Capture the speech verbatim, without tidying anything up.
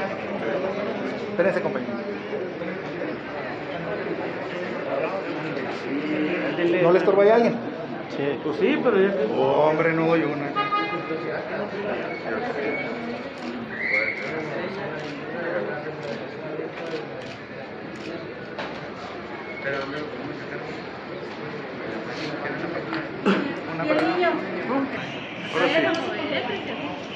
Espérense, compañero. ¿No le estorba a alguien? Sí, pues sí, pero ya que... Oh, hombre, no doy una. Una para... ¿Y el niño? Ahora sí.